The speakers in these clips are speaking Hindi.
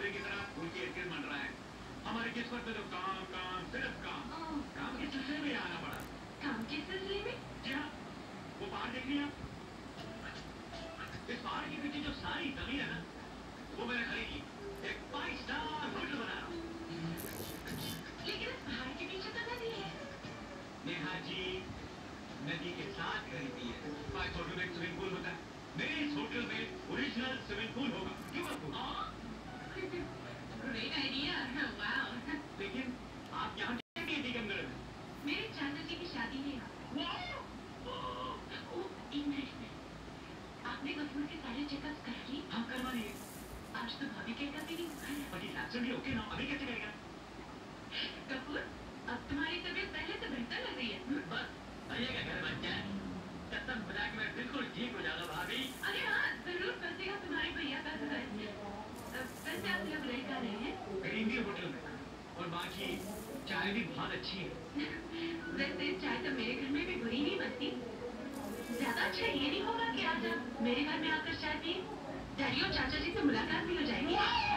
घोड़े की तरह फूल के इर्द बन रहा है। हमारी किस्मत में तो काम काम सिर्फ काम। काम के सिलसिले में आना पड़ा। काम के सिलसिले में? जी हाँ, वो पहाड़ देख लिया। इस पहाड़ के पीछे जो सारी जमीन है ना, वो मैंने खरीद ली। एक 5 स्टार होटल बना रहा हूँ। लेकिन इस पहाड़ के पीछे तो नदी है। नेहा जी, नदी के साथ खरीदी है। 5 होटल में स्विमिंग पूल होता है। मेरे इस होटल में ओरिजिनल स्विमिंग पूल होगा। क्यों आपको? Great idea. Wow. लेकिन आप यहाँ क्या कहती कम गलत है? मेरे चाचा जी की शादी है यहाँ। एक मिनट में। आपने गफूर के सारे चेकअप्स करा लिए? हाँ, करवा लिए। आज तो भाभी के भी नहीं हुआ है। बट ये भी ओके ना, अभी कैसे करेगा? गफूर, अब तुम्हारी तबीयत पहले से बेहतर लग रही है। बस भैया का घर बन जाए, कसम खुदा कि मैं बिल्कुल ठीक हो जाऊंगा भाभी। अरे हाँ, जरूर बसेगा तुम्हारे भैया का घर। वैसे आप लोग रह कर रहे हैं? इंडियन होटल में, और बाकी चाय भी बहुत अच्छी है। वैसे चाय तो मेरे घर में भी बुरी नहीं बनती। ज्यादा अच्छा ये नहीं होगा कि आज आप मेरे घर में आकर चाय पिए? डैडी और चाचा जी से मुलाकात भी हो जाएगी।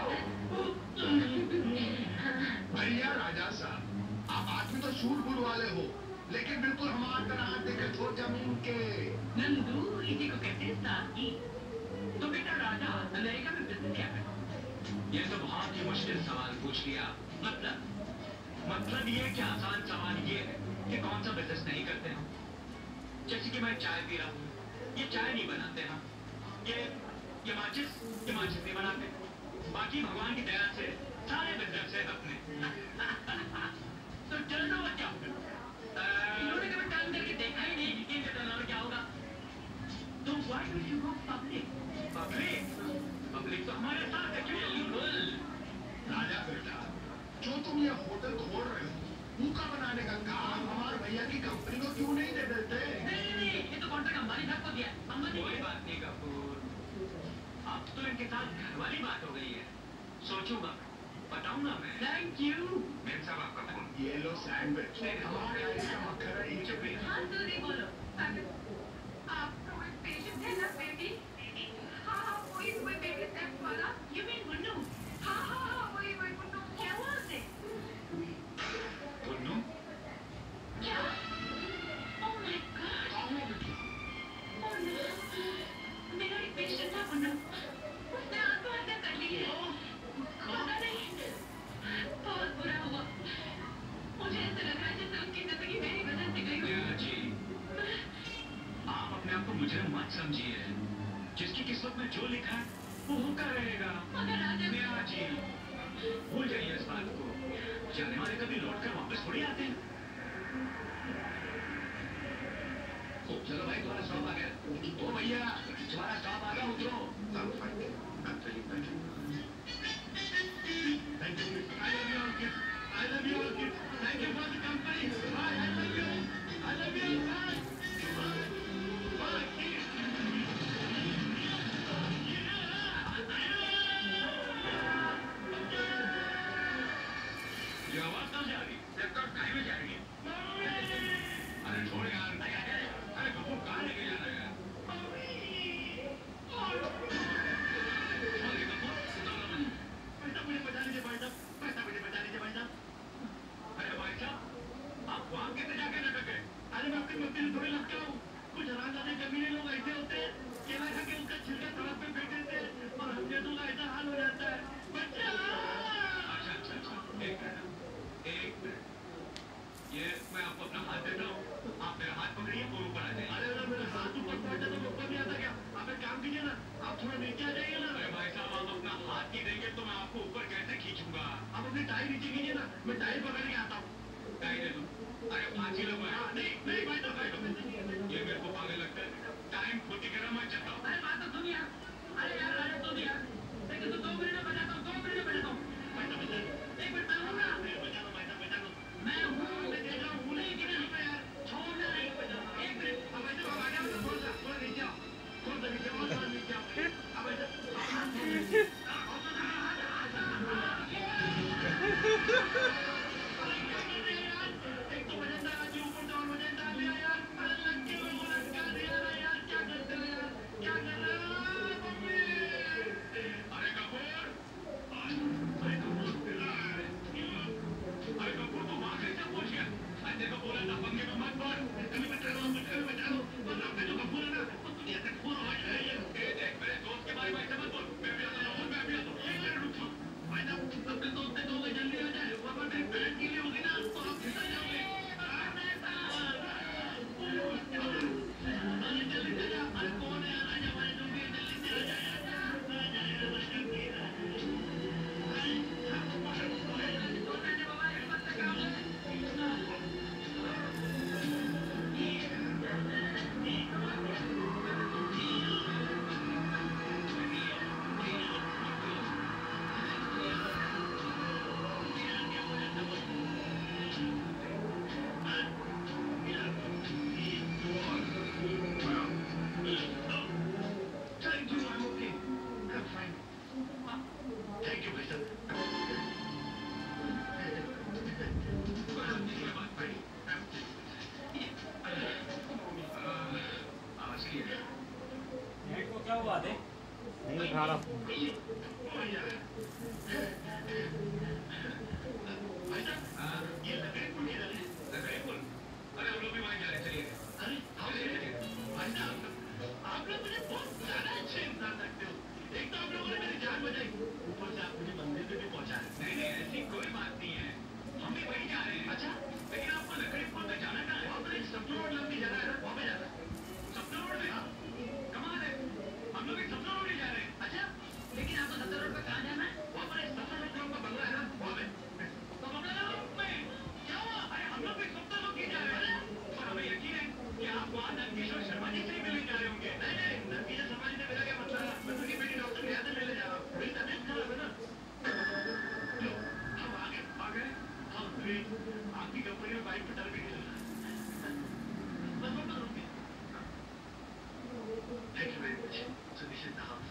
भैया राजा साहब, आप आदमी तो सूट बूट वाले हो, लेकिन बिल्कुल हमारे तरह हाथ देकर छोड़ जमीन के। नंदू, इसी को कहते हैं सादगी। तो बेटा राजा अमेरिका में बिजनेस क्या करता? ये तो बहुत ही मुश्किल सवाल पूछ लिया। मतलब ये कि आसान सवाल ये है कि कौन सा बिजनेस नहीं करते हम। जैसे कि मैं चाय पी रहा हूँ, ये चाय नहीं बनाते हम। ये माचिस नहीं बनाते। बाकी भगवान की दया से सारे बिजनेस है अपने। तो टर्नओवर क्या होगा? इन्होंने कभी टर्न करके देखा ही नहीं कि इनका टर्नओवर क्या होगा। तो why don't you go public? Public तो हमारे साथ है। बिल्कुल राजा बेटा, जो तुम ये होटल खोल रहे हो, भूखा बनाने का काम हमारे भैया की कंपनी को क्यों नहीं दे देते? नहीं, ये तो कॉन्ट्रैक्ट अंबानी साहब को दिया। कोई बात नहीं कपूर, अब तो इनके साथ घर वाली बात हो गई है। सोचूंगा, बताऊंगा मैं। Thank you. मेरे साहब आपका फोन। ये लो सैंडविच, हमारे यहाँ का मक्खन है। हाँ, दूरी बोलो। आप तो एक पेशेंट है ना बेबी? हाँ, वही बेबी स्टेप वाला। You mean Munnu? हाँ, वही मुन्नू। क्या हुआ उसे? मुन्नू? क्या? Oh my God! Oh no! मेरा एक पेशेंट था मुन्नू। उसने आत्महत्या कर ली है। पता नहीं, बहुत बुरा हुआ। मुझे ऐसा लग रहा है जैसे उसकी जिंदगी मेरी वजह से गई हो। जी, आप अपने आप को मुजरिम मत समझिए। जिसकी किस्मत में जो लिखा है वो होकर रहेगा। मगर राजा जी, भूल जाइए इस बात को। जाने वाले कभी लौट कर वापस थोड़ी आते हैं। चलो भाई, तुम्हारा स्टॉप आ गया। ओ भैया, तुम्हारा स्टॉप आ गया, उतरो। Thank you. I love you all kids. I love you all kids. Thank you for the company. Bye. I love you. I love you. Bye. Bye. ये आवाज कहाँ से आ रही है? लगता है कहीं में जा रही है। अरे छोड़ यार। अरे कपूर कहाँ लेके जा रहा है? मुझे बचा लीजिए भाई साहब, मुझे बचा लीजिए भाई साहब। अरे भाई साहब, आप वहाँ कैसे जाके न टके? अरे मैं आपकी मस्ती में थोड़ी लगता हूँ। कुछ हरामजादे कमीने लोग ऐसे होते हैं, केला खा के उनका छिलका सड़क पे फेंक देते हैं और हम जैसों का ऐसा हाल हो जाता है। बच्चा! अच्छा, एक मिनट। ये मैं आपको अपना हाथ देता हूँ, आप मेरा हाथ पकड़िए और ऊपर आ जाइए। अरे मेरा हाथ ऊपर पहुँचा तो ऊपर नहीं आता क्या? आप एक काम कीजिए ना, आप थोड़ा नीचे आ जाइए ना। अरे भाई साहब, आप अपना हाथ नहीं देंगे तो मैं आपको ऊपर कैसे खींचूंगा? आप अपनी टाई नीचे कीजिए ना, मैं टाई पकड़ के आता हूँ। टाई दे दो। अरे 5 किलो में। नहीं भाई साहब, ये मेरे को पागल लगता है। टाइम खोती करा मैं चलता हूँ। अरे बात तो सुन यार। अरे यार, सुन यार। लेकिन तो 2 मिनट में बजाता हूँ। भाई साहब, एक मिनट मैं हूँ ना। बजा दो भाई साहब, बजा दो। मैं हूँ, मैं देख रहा हूँ। भूले कि नहीं यार, छोड़ना नहीं। एक मिनट, अब ऐसे आ गया, थोड़ा नीचे आओ। थोड़ा नीचे आओ। अब ऐसे एक तो वजनदार आज ऊपर तो और वजनदार लिया यार। अरे लड़के को लटका दिया ना यार, क्या करते हो यार, क्या कर रहे हो मम्मी? थैंक यू भाई साहब। नेट को क्या हुआ दे? नहीं उठा रहा। भाई साहब ये लकड़ी पुल किधर है? लकड़ी पुल? अरे हम लोग भी वहीं जा रहे हैं, चलिए। अरे भाई साहब आप लोग मुझे बहुत ज्यादा अच्छे इंसान लगते हो। एक तो आप लोगों ने मेरी जान बचाई, ऊपर से आप मुझे मंदिर पे भी पहुंचाया। नहीं नहीं ऐसी कोई बात नहीं है, हम भी वहीं जा रहे हैं। अच्छा लेकिन आपको लकड़ी पुल पे जाना कहाँ है? वहाँ पर एक सपना रोड नाम की जगह है ना, वहाँ पे जाना है। सपना रोड में? हाँ कमाल है, हम लोग एक सपना रोड ही जा रहे हैं। अच्छा लेकिन आपको सपना रोड पे कहाँ जाना है? वहाँ पर एक सपना रोड नाम का बंगला है ना, वहाँ पे। तो बंगला में क्या हुआ? अरे हम लोग भी सपना रोड ही जा रहे हैं और हमें यकीन है कि आप वहाँ नंदकिशोर शर्मा जी से ही मिलने जा रहे होंगे। नहीं नहीं नंदकिशोर शर्मा जी से मेरा क्या मतलब है? मैं तो उनकी बेटी डॉक्टर के यहाँ से मिलने जा रहा हूँ। मेरी तबीयत खराब है ना। लो हम आ गए हम भी आपकी कंपनी में बाइक पे डर भी नहीं लगा। बस रुकिए। Thank you very much sufficient half.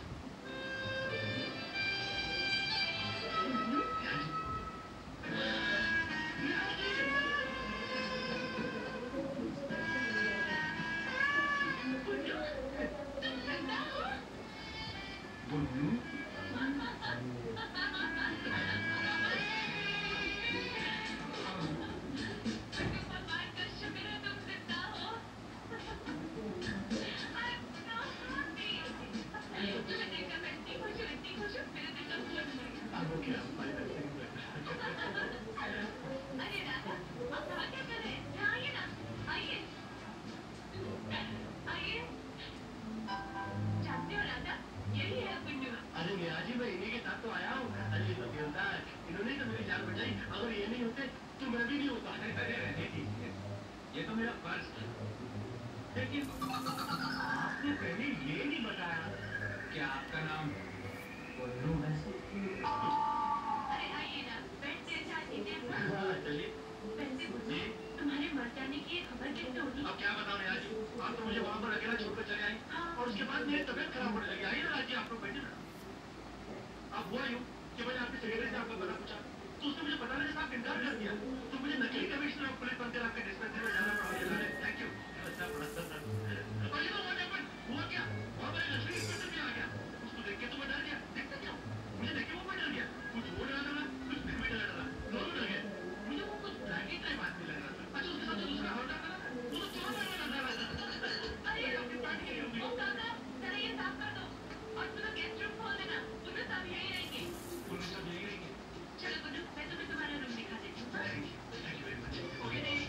ये तो मेरा फर्ज था, लेकिन आपने पहले ये नहीं बताया कि आपका नाम बोलू है। अरे आइए ना, बैठते हैं, चाय पीते हैं। चलिए। वैसे मुझे तुम्हारे मर जाने की खबर कैसे होगी? अब क्या बताऊं राजी, आप तो मुझे वहाँ पर अकेला छोड़कर चले आई और उसके बाद मेरी तबीयत खराब होने लगी। आइए ना राजी, आप लोग बैठे ना। आप हुआ यूँ कि मैंने आपके सेक्रेटरी से आपका पता पूछा तो उसने मुझे बताने से आप इनकार कर दिया, तो मुझे नकली कमिश्नर ऑफ पुलिस बनकर आपके डिस्पेंसरी में जाना पड़ा। Thank you. और ये तो हुआ क्या, वहाँ पर एक असली इंस्पेक्टर भी आ गया। उसको देख के तो मैं डर गया। देखते क्यों? मुझे देख के वो डर गया। कुछ वो डरा डरा, कुछ मैं भी डरा डरा, दोनों डर गए। मुझे वो कुछ ब्लैकेट टाइप आदमी लग रहा था। अच्छा उसके साथ जो दूसरा और डर रहा था वो तो चोर लग रहा था। अरे आपकी पार्टी के लिए होगी। ओ काका, जरा ये साफ कर दो और पूरा गेस्ट रूम खोल देना। पुलिस सब यही रहेंगे। पुलिस सब यही रहेंगे। चलो गुड्डू, मैं तुम्हें तुम्हारा रूम दिखा देती हूँ। Thank you very much. Okay नहीं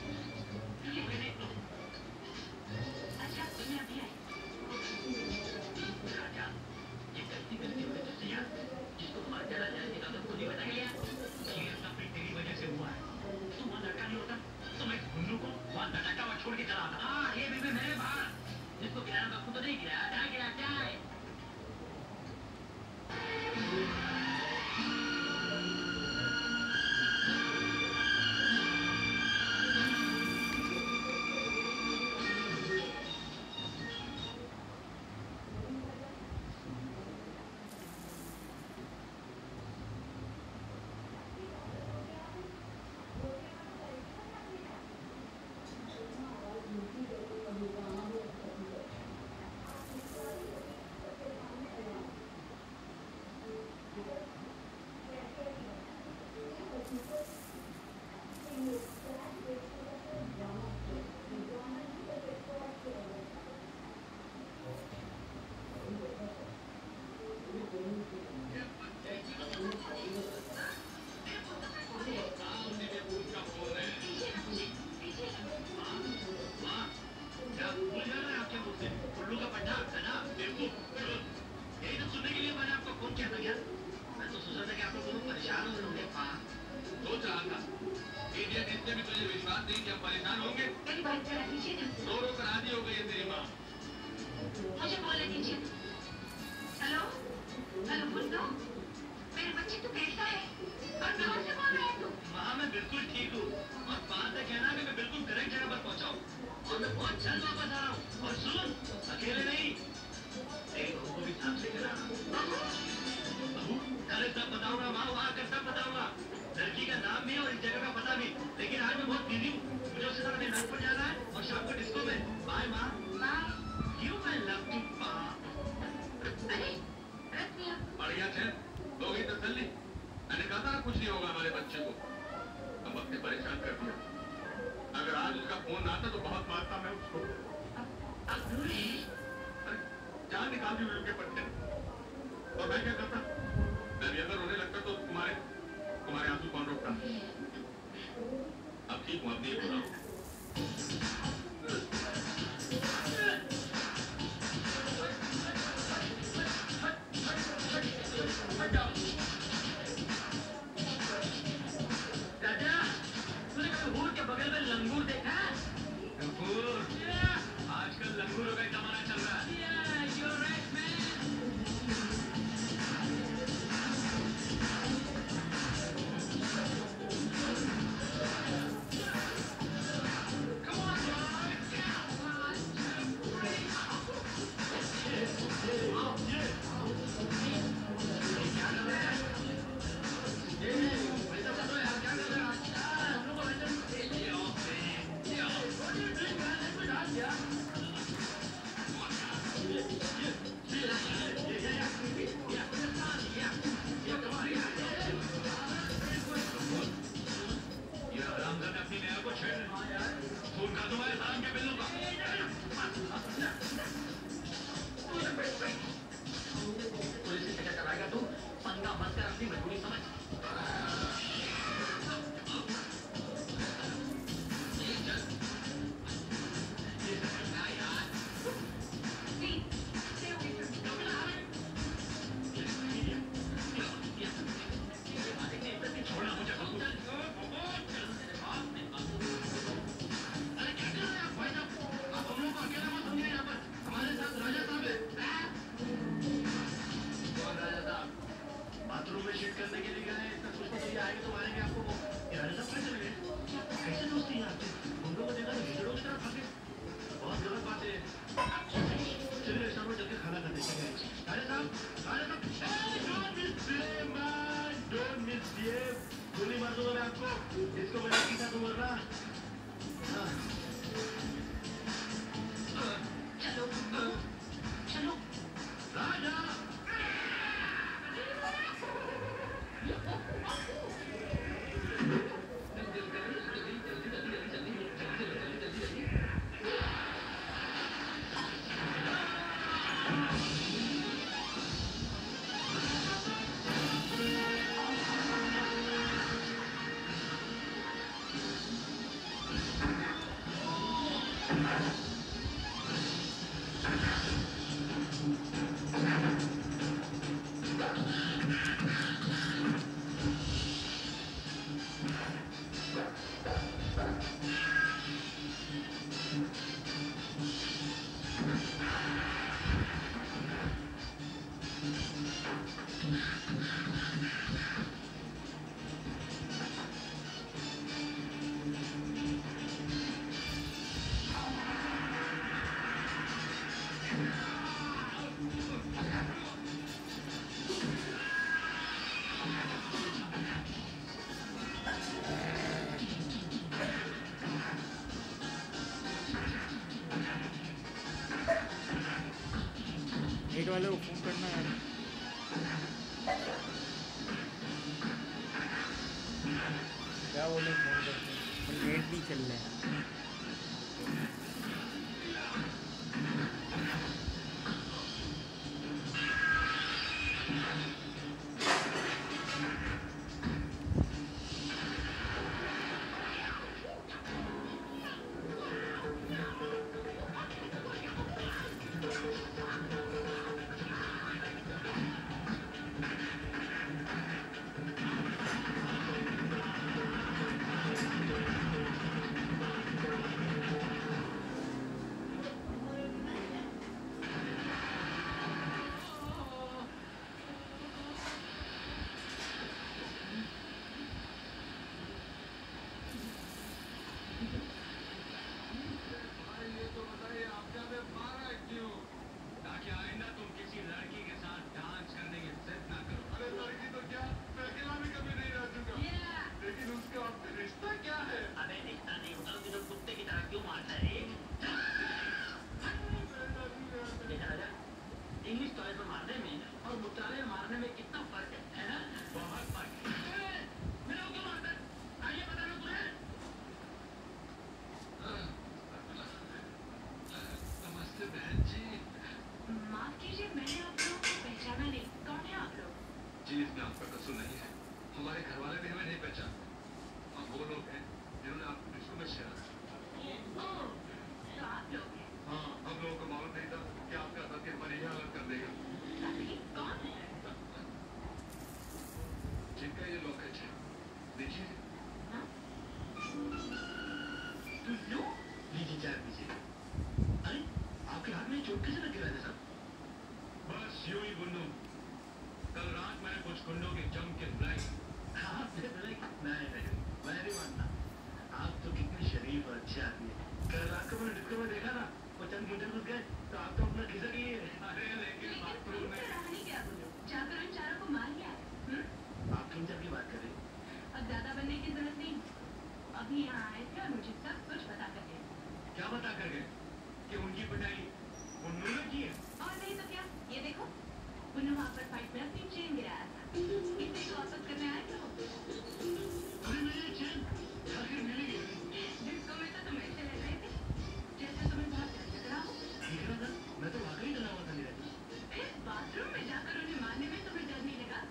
अच्छा मैं अभी आई। राजा ये गलती हुई तो सही है, जिसको मार चला जाए तो तुमको नहीं बताया गया। ये सब भी तेरी वजह से हुआ है। तू वहाँ लड़का नहीं होता तो मैं गुल्लू को वहाँ लटका हुआ छोड़ के चला आता। हाँ ये भी मेरे बाहर जिसको गिराना बापू तो नहीं गिरा, क्या गिरा क्या है? बताऊंगा शाम को डिस्को में। बाय माँ। बाय। यू माय लवली पा। अरे रख दिया। बढ़िया थे, हो गई तसल्ली। मैंने कहा था कुछ नहीं होगा हमारे बच्चे को। अब वक्त ने परेशान कर दिया। अगर आज उसका फोन आता तो बहुत मारता मैं उसको। अब रो रहे हैं? जान निकाल दी उनके पट्टे। और मैं क्या करता? मैं भी अगर रोने लगता तो तुम्हारे आंसू कौन रोकता? अब ठीक हूँ, अब नहीं रो रहा हूँ। राजा, तूने कभी हूर के बगल में लंगूर देखा? लंगूर? आजकल लंगूरों का जमाना चल रहा है। Yeah, you're right, man. Come on, boy. Bathroom में शिट करने के लिए गए, इतना कुछ तो ये आएंगे तो मारेंगे आपको। यार सब कैसे लगे? कैसे दोस्ती है आपकी? हम लोगों को देखा तो हिजड़ों की तरह भागे। बहुत गलत बात है। चलिए रेस्टोरेंट में चल के खाना खाते हैं। राजा साहब, don't misbehave. गोली मार दूंगा मैं आपको। इसको मैंने पीछा तो मरना। चलो चलो राजा नेट वाले को फोन करना है। क्या बोले फोन करते, नेट नहीं चल रहा है। तो नहीं है, हमारे घर वाले भी हमें नहीं पहचान। हम वो लोग हैं जिन्होंने आपको डिस्को में छेड़ा। ओह, तो आप लोग हैं। हाँ, हम लोगों को मालूम नहीं था कि आपका साथी हमारी यह हालत कर देगा। साथी कौन है? जिनका ये लॉकेट है, देखिए। हाँ? टुल्लू, लीजिए चाय पीजिए। अरे, आपके हाथ में चोट कैसे लग गया है साहब? बस यूं ही गुन्नू, कल रात मैंने कुछ गुंडों के जम के बुलाई। आपने बोला कि नहीं, मैं नहीं मानता। आप तो कितने शरीफ और अच्छे आदमी हैं। कल रात को मैंने डिस्को में देखा ना, वो चंद गुंडे घुस गए, तो आप तो अपना खिसक लिए। अरे लेकिन बाथरूम में कहानी क्या बोलूं? जाकर उन चारों को मार लिया है। आप किन की बात कर रहे हैं? अब ज्यादा बनने की जरूरत नहीं। अभी यहाँ आए थे और मुझे सब कुछ बता कर गए। क्या बता कर गए कि उनकी पिटाई गुन्नू ने की है? और नहीं तो क्या, ये देखो, उन्होंने वहाँ पर फाइट में अपनी चेन गिराया था। इसे को वापस करने आए थे वो। अरे मेरी चेन आखिर मिल गई। जिसको में तो तुम ऐसे लग रहे थे जैसे तुम्हें बहुत डर लग रहा हो। ठीक है ना, मैं तो वाकई डरा हुआ था मेरा जी। फिर बाथरूम में जाकर उन्हें मारने में तुम्हें डर नहीं लगा?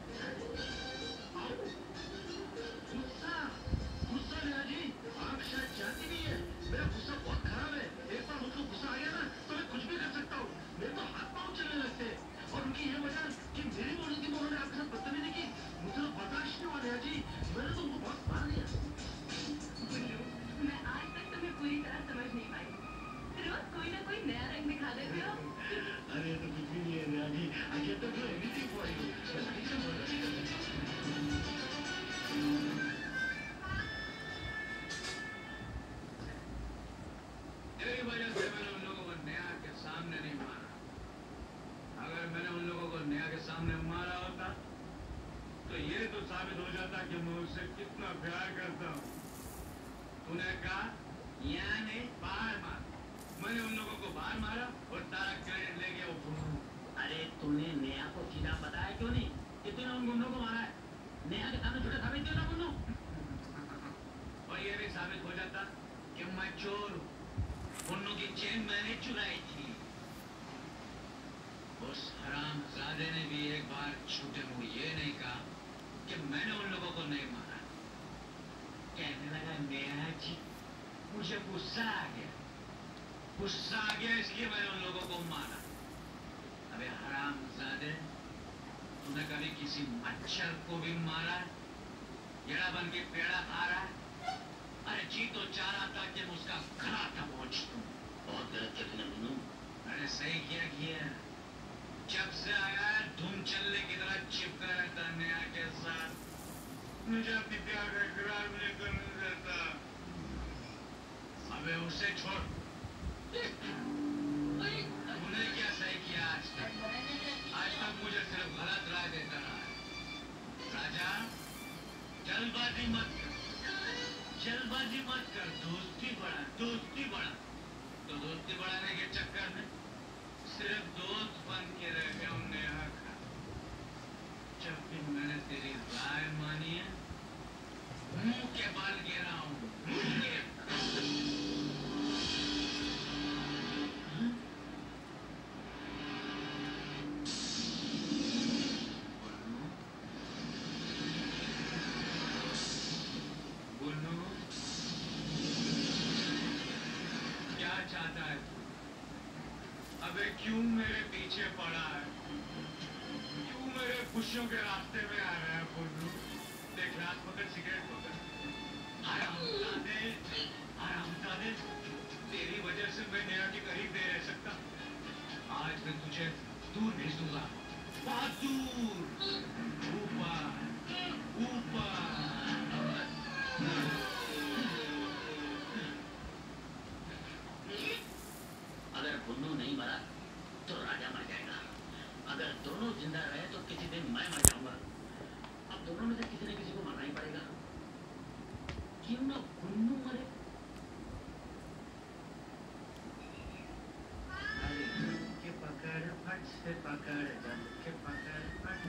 गुस्सा, गुस्सा मेरा जी, आप शायद जानती नहीं है, मेरा गुस्सा बहुत खराब है। एक बार मुझको गुस्सा आ गया ना, तो मैं कुछ भी कर सकता हूँ। मेरे तो हाथ पाँव चलने लगते हैं। और उनकी ये वजह कि मेरी मौजूदगी में उन्होंने आपके साथ बदतमीजी की, मुझे तो बर्दाश्त नहीं हुआ नेहा जी। मैंने तो उनको बहुत मार दिया। गुल्लू, मैं आज तक तुम्हें पूरी तरह समझ नहीं पाई। रोज कोई ना कोई नया रंग दिखा देते हो। अरे तो कुछ भी नहीं है Neha ji. I get to do anything for you. मैं नहीं कर सकता। तेरी वजह से मैंने उन लोगों को नेहा के सामने नहीं मारा। अगर मैंने उन लोगों को नेहा के सामने मारा होता तो ये तो साबित हो जाता कि मैं उससे कितना प्यार करता हूँ। तूने कहा यहाँ नहीं बाहर मार। मैंने उन लोगों को बाहर मारा और तारा क्रेडिट ले गया वो। अरे तूने नेहा को सीधा बताया क्यों नहीं कि तूने उन गुंडों को मारा है? नेहा के सामने छोटा साबित क्यों ना गुंडों? और ये भी साबित हो जाता कि मैं चोर हूँ। गुन्नू की चेन मैंने चुराई थी। उस हरामजादे ने भी एक बार छूटे मुंह ये नहीं कहा कि मैंने उन लोगों को नहीं मारा। कहने लगा नेहा जी, मुझे गुस्सा आ गया। गुस्सा आ गया इसलिए मैंने उन लोगों को मारा। अबे हरामजादे, तूने कभी किसी मच्छर को भी मारा है? गेड़ा बन के पेड़ा खा रहा है? अरे जी तो चाह रहा था कि मैं उसका गला दबोच दूं। बहुत गलत किया तूने गुंडू। अरे सही किया। जब से आया है धूम चलने की तरह चिपका रहता नेहा के साथ। मुझे अपनी प्यार का इकरार नहीं करने देता। अबे उसे छोड़। तूने क्या सही किया आज तक? आज तक मुझे सिर्फ गलत राय देता रहा है। राजा, जल्दबाजी मत कर। जल्दबाजी मत कर। दोस्ती बढ़ा। तो दोस्ती बढ़ाने के चक्कर में सिर्फ दोस्त बन के रह गया हूँ नेहा का। जब भी मैंने तेरी राय मानी है, मुंह के बाल गिरा हूँ। मुंह के। गुन्नू, क्या चाहता है तू? अबे क्यों मेरे पीछे पड़ा है? क्यों मेरे खुशियों के रास्ते में आ रहा है गुन्नू? देख रात पकड़, सिगरेट पकड़। हरामजादे, तेरी वजह से मैं नेहा के करीब नहीं रह सकता। आज मैं तुझे दूर भेज दूंगा, बहुत दूर, ऊपर। अगर गुन्नू नहीं मरा तो राजा मर जाएगा। अगर दोनों जिंदा रहे तो किसी दिन मैं मर जाऊंगा। अब दोनों में से किसी न किसी को मरना ही पड़ेगा। क्यों ना गुन्नू मरे? अरे के पकड़ फट से पकड़, जम के पकड़ फट।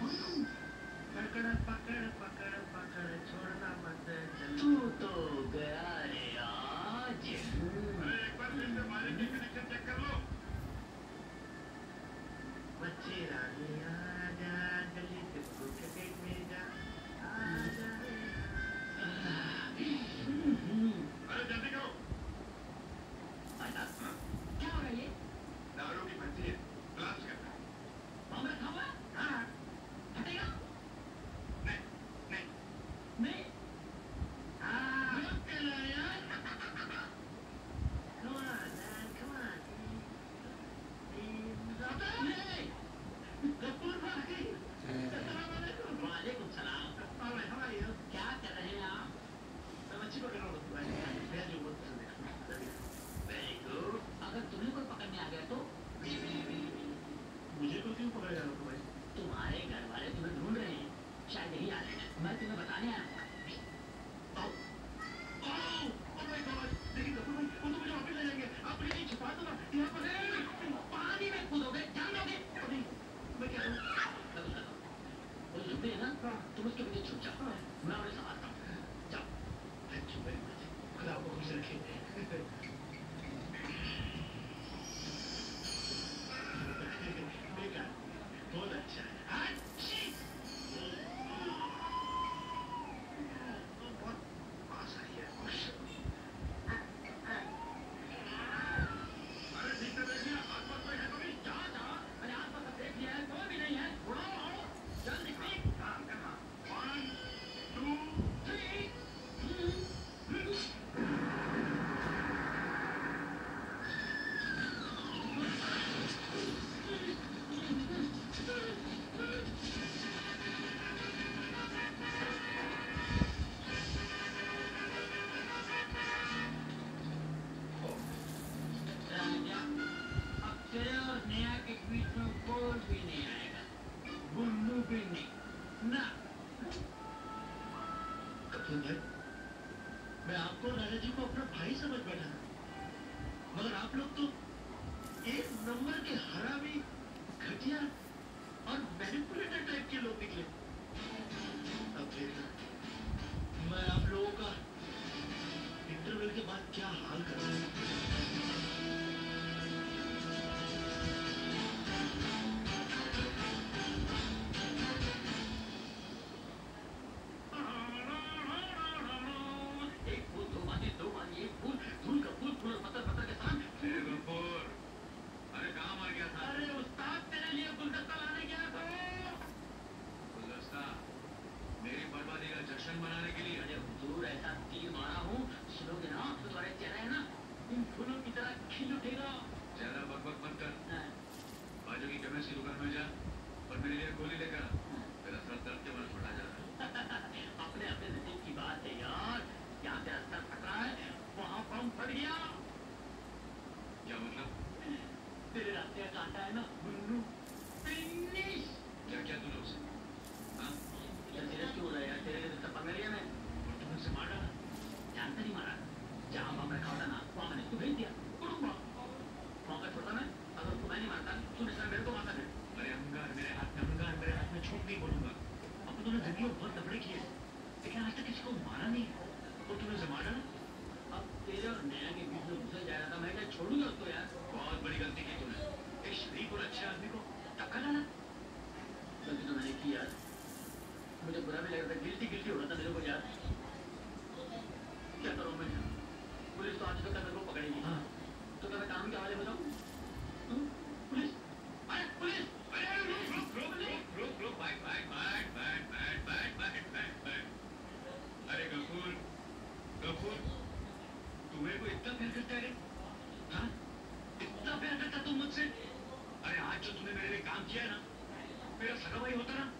पकड़ छोड़ना मत। तू तो गया रे आज। एक बार फिर से मालिक के कनेक्शन चेक कर लो। बच्चे रानी आजा, गली के पेट में जा। मैं तुम्हें बताने आया हूँ। लेकिन कपूर भाई वो तो मुझे वापस ले जाएंगे। आप प्लीज छुपा दो ना यहाँ पर। पानी में कूदोगे, जान दोगे। मैं क्या करूँ? वो झुंडे है ना, तुम उसके पीछे छुप जाओ, मैं उन्हें संभालता हूँ। जाओ। Thank you very much. खुदा आपको खुश रखे। बेटा बहुत अच्छा है। बहुत पास आई है। अरे ठीक है देखिए आसपास कोई है तो नहीं। जा जा, अरे आसपास सब देख लिया है, कोई भी नहीं है। उड़ाओ, जल्दी क्विक। काम करना। 1 2 3 राजा, अब तेरे और नेहा के बीच में कोई भी नहीं आएगा, गुल्लू भी नहीं ना। कपूर भाई मैं आपको और राजा जी को अपना भाई समझ बैठा था, मगर आप लोग तो एक नंबर के हरामी, घटिया और मैनिपुलेटर टाइप के लोग निकले। अब देखना मैं आप लोगों का इंटरवल के बाद क्या हाल कर रहा हूँ। एक फूल, दो बाजी, एक फूल, फूल का फूल, फूल और पत्थर, पत्थर के साथ। गफूर अरे कहाँ मर गया था? अरे उस्ताद, तेरे लिए गुलदस्ता लाने गया था। गुलदस्ता मेरी बर्बादी का जश्न मनाने के लिए। अरे हुजूर, ऐसा तीर मारा हूँ, सुनोगे ना तो तुम्हारे चेहरा है ना इन फूलों की तरह खिल उठेगा। ज्यादा बकबक मत कर। हाँ। बाजू की केमिस्ट की दुकान में जा और मेरे लिए गोली लेकर आ। मेरा सर दर्द के मारे फटा जा रहा है। अपने अपने नसीब की बात है यार, यहाँ तेरा सर फट रहा है, वहाँ बम फट गया। क्या मतलब? तेरे रास्ते का कांटा है ना गुल्लू, फिनिश। क्या क्या तूने उसे? हाँ? इतना सीरियस क्यों हो रहा है यार? तेरे लिए तो पंगा लिया मैं, और तुमने उसे मार डाला? जानता नहीं मारा। जहाँ बम रखा होता ना वहाँ मैंने उसको भेज दिया। मौका छोड़ता मैं, अगर उसको मैं नहीं मारता तू निशान मेरे को मारता है। अरे अंगार मेरे हाथ में छूट नहीं बोलूंगा। अब तो तूने जिंदगी में बहुत लफड़े किए लेकिन आज तक किसी को मारा नहीं और तूने उसे मार डाला। अब तेरे और नया के बीच में घुसे जा रहा था, मैं क्या छोड़ूंगा उसको यार? बहुत बड़ी गलती की तूने। एक शरीफ और अच्छे आदमी को धक्का डाला। गलती तो मैंने की यार, मुझे बुरा भी लग रहा था, गिल्टी गिल्टी हो रहा था मेरे को यार। क्या करूँ मैं? पुलिस तो आज तक मेरे को पकड़ेगी। हाँ तो क्या मैं कानून के हवाले हो जाऊँ? पुलिस, अरे पुलिस, रुक बैठ। अरे गफूर तू मेरे को इतना प्यार करता है रे? हाँ इतना प्यार करता तुम मुझसे? अरे आज जो तूने मेरे लिए काम किया है ना, मेरा सगा भाई होता ना